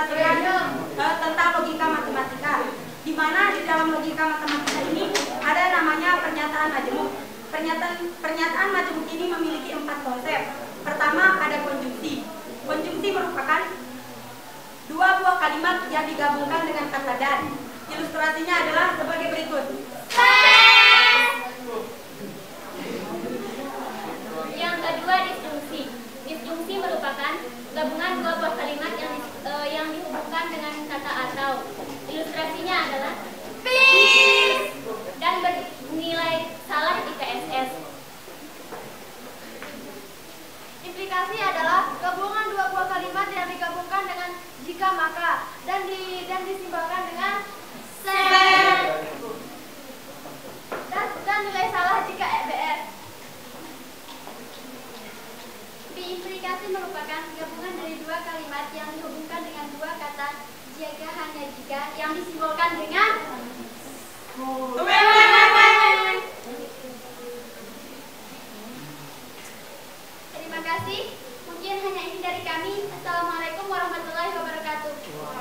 mempresentasikan tentang logika matematika, di mana di dalam logika matematika ini ada namanya pernyataan majemuk. Pernyataan majemuk ini memiliki 4 konsep. Pertama, ada konjungsi. Konjungsi merupakan dua buah kalimat yang digabungkan dengan kata dan. Ilustrasinya adalah sebagai berikut. Yang kedua, disjungsi. Disjungsi merupakan gabungan dua buah kalimat yang dihubungkan dengan kata atau. Ilustrasinya adalah please dan bernilai salah jika SS. Implikasi adalah gabungan dua buah kalimat yang digabungkan dengan jika maka dan disimbolkan dengan dan nilai salah jika EBS. Implikasi merupakan gabungan dari dua kalimat yang dihubungkan dengan dua kata jika hanya jika yang disimbolkan dengan Terima kasih. Mungkin hanya ini dari kami. Assalamualaikum warahmatullahi wabarakatuh.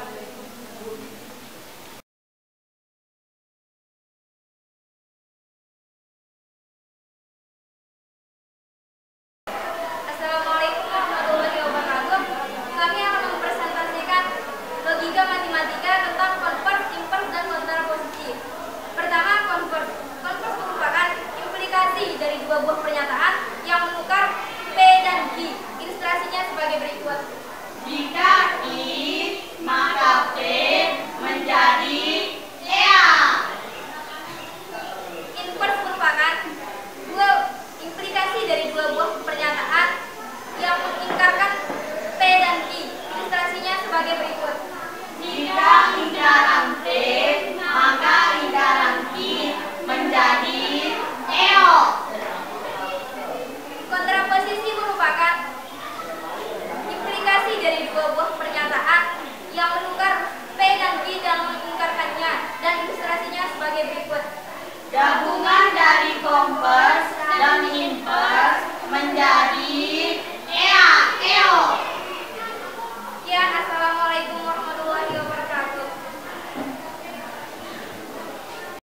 Assalamualaikum warahmatullahi wabarakatuh. Kami akan mempresentasikan logika matematika tentang converse, inverse, dan kontraposisi. Pertama, converse. Converse merupakan implikasi dari dua buah pernyataan yang menukar P dan Q. Ilustrasinya sebagai berikut. Jika I, maka P menjadi EA. Inverse merupakan implikasi dari dua buah pernyataan yang mengingkarkan P dan Q. Ilustrasinya sebagai berikut. Jika lingkaran P, maka lingkaran Q menjadi EO. Kontraposisi merupakan implikasi dari dua buah pernyataan yang menukar P dan Q dan mengingkarkannya, dan ilustrasinya sebagai berikut. Gabungan dari converse dan inverse menjadi